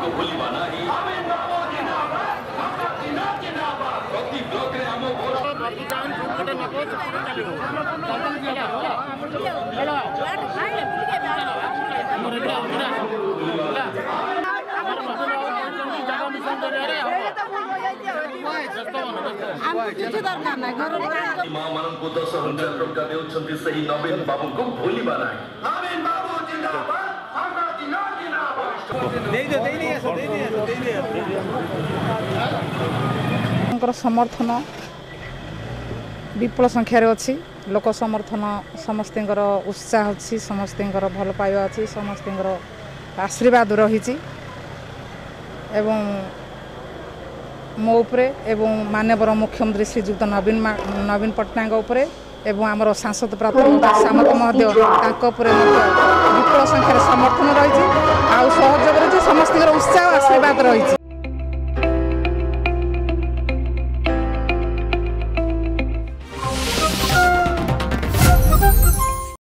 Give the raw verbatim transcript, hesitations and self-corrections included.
को भूलिबा नाही नवीन बाबू जिंदाबाद हमरा जिंदाबाद जिंदाबाद प्रति ब्लॉक रे हम बोला प्रतिदान संगठन में कोई चलियो हेलो हाय बुलिके मामरन को दस हजार टंका देउछन्ती सही नवीन बाबू को भूलिबा नाही नवीन बाबू जिंदाबाद हमरा जिंदाबाद जिंदाबाद दे दे दे दिए दे दिए दे दिए उनकर समर्थन विपुल संख्यार अच्छी लोक समर्थन समस्तर उत्साह अच्छी समस्तर भल पाइबा अच्छी समस्तर आशीर्वाद रही एवं मो उपरे एवं मानवर मुख्यमंत्री श्रीजुक्त नवीन नवीन पट्टनायक उपरे एवं आमर सांसद प्राप्त सामत महोदय विपुल संख्यार समर्थन रही सहयोग समस्त उत्साह आशीर्वाद रही।